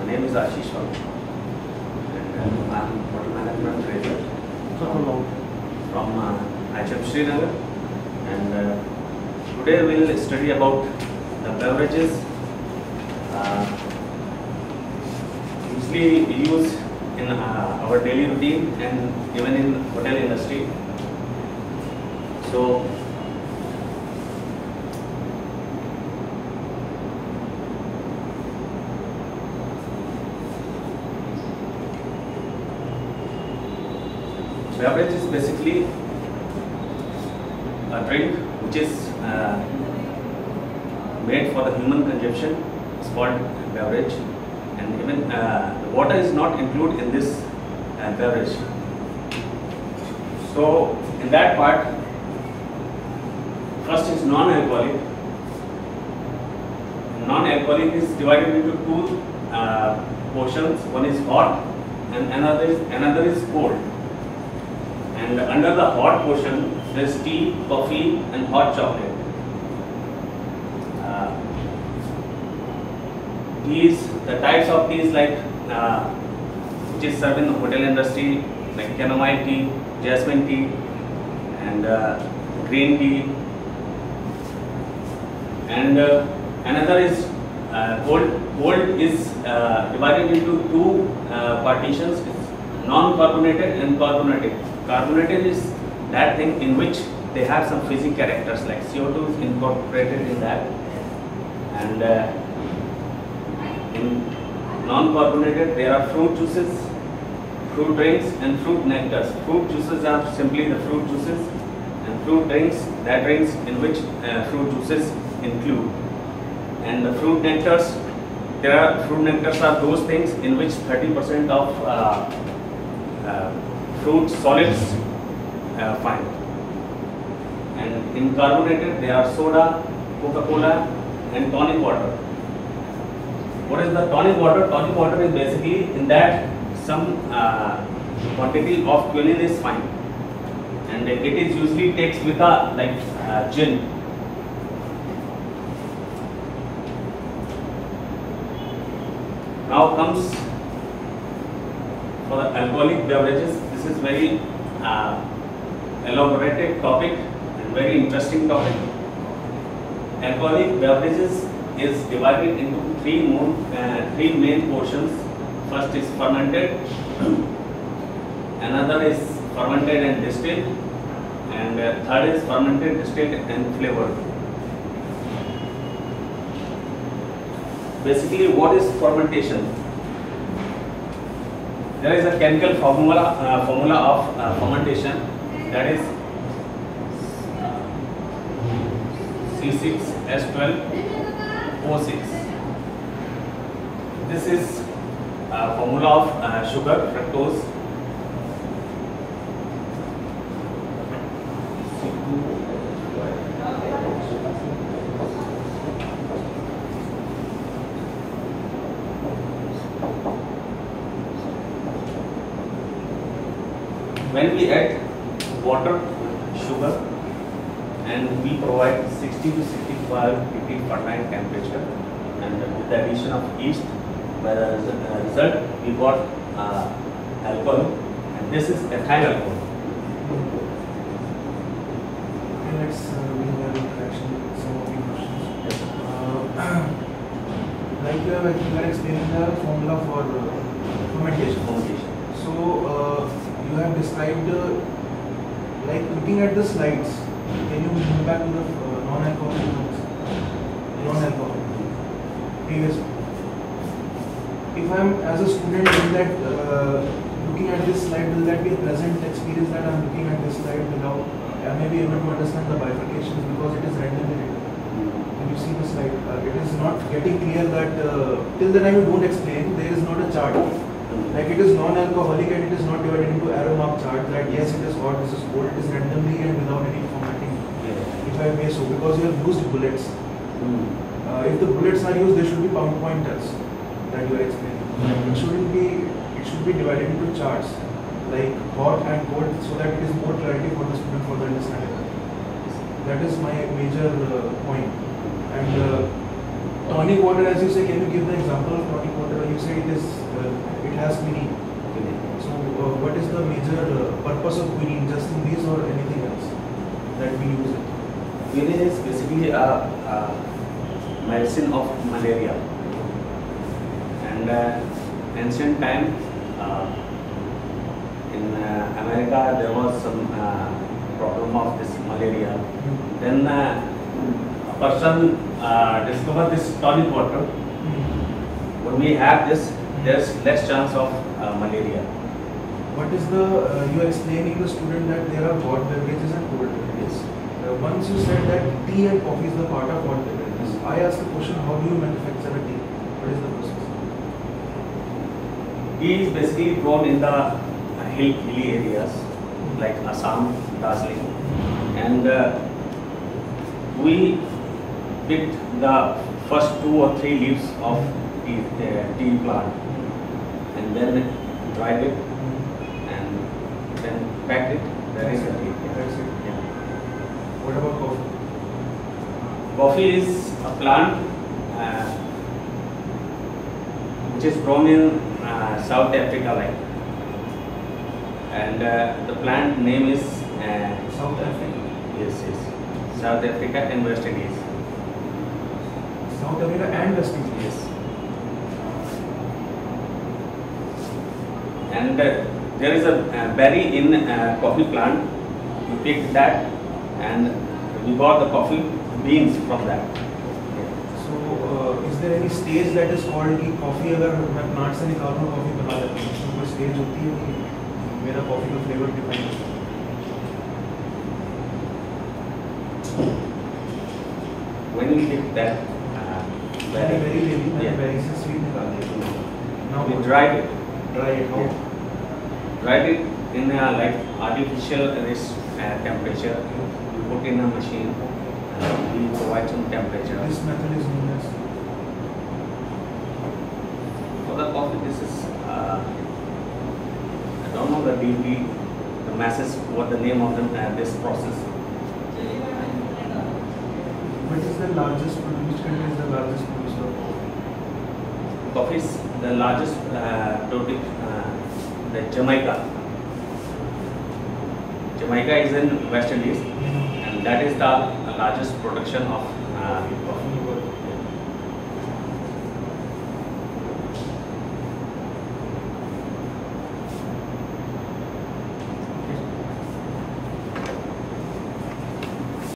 name is Ashish Ram, and I'm Hotel Management Trader from HM Srinagar. And today we'll study about the beverages usually used in our daily routine and even in hotel industry. So beverage is basically a drink which is made for the human consumption. It's called beverage, and even the water is not included in this beverage. So in that part, first is non-alcoholic. Non-alcoholic is divided into two portions. One is hot and another is cold. And under the hot portion, there is tea, coffee, and hot chocolate. Teas, the types of teas like which is served in the hotel industry, like chamomile tea, jasmine tea, and green tea. And another is cold. Cold is divided into two partitions: non-carbonated and carbonated. Carbonated is that thing in which they have some physical characters, like CO2 is incorporated in that. And in non-carbonated, there are fruit juices, fruit drinks, and fruit nectars. Fruit juices are simply the fruit juices, and fruit drinks, that drinks in which fruit juices include. And the fruit nectars, fruit nectars are those things in which 30% of fruit solids find. And in carbonated, there are soda, Coca-Cola, and tonic water. What is the tonic water? Tonic water is basically in that some quantity of quinine is fine, and it is usually takes with a like gin. Now comes for the alcoholic beverages. This is very elaborated topic and very interesting topic. Alcoholic beverages is divided into three main portions. First is fermented, another is fermented and distilled, and third is fermented, distilled, and flavored. Basically, what is fermentation? There is a chemical formula of fermentation, that is C6H12O6. This is a formula of sugar, fructose. When we add water, sugar, and we provide 60 to 65 degree Fahrenheit temperature, and with the addition of yeast, by the result we got alcohol, and this is ethyl alcohol. Okay, let's have interaction with some of the questions. Like you are explaining the formula for fermentation. So you have described like looking at the slides. Can you move back to the non-alcoholic ones? Non-alcoholic previous one. If I am as a student, will that looking at this slide, will that be a pleasant experience that I am looking at this slide without I may be able to understand the bifurcations because it is randomly written. When you see the slide, it is not getting clear that till the time you don't explain, there is not a chart. Like it is non-alcoholic and it is not divided into arrow mark chart that yes it is hot, this is cold, it is randomly and without any formatting. If I may so, because you have used bullets. If the bullets are used, there should be pointers that you are explaining. It should be divided into charts like hot and cold so that it is more clarity for the student for the understanding. That is my major point. And Tonic water, as you say, can you give the example of tonic water? You say it is, it has quinine. So, what is the major purpose of quinine? Just in this or anything else that we use it? Quinine is basically a medicine of malaria. And ancient time, in America, there was some problem of this malaria. Then a person discovered this tonic water. When we have this, there's less chance of malaria. What is the, you are explaining the student that there are hot beverages and cold beverages. Once you said that tea and coffee is the part of hot beverages, I asked the question, how do you manufacture a tea? What is the process? Tea is basically grown in the hilly areas like Assam, Darjeeling, and we picked the first 2 or 3 leaves of tea plant and then dried it and then packed it. That is the tea. That's it. Yeah. What about coffee? Coffee is a plant which is grown in South Africa, and the plant name is South Africa. yes, South Africa and West Indies. South Africa and West Indies. Yes. And there is a berry in coffee plant. We picked that and we got the coffee beans from that. So, is there any stage that is called कि coffee अगर मैं plant से निकालूँ coffee बना लेता हूँ, तो कोई stage होती है कि मेरा coffee का flavor define होता है? When we picked that Very heavy, yeah. very से sweet निकाल दिया. Now we what? dried it. Dry it. How? Dried it in like artificial this temperature. We put in a machine and we provide some temperature. This method is known as. For the coffee, this is I don't know the deeply the masses what the name of this process. What is the largest? Which country is the largest producer of coffee? Coffee is the largest product, the Jamaica. Jamaica is in West Indies, and that is the largest production of coffee.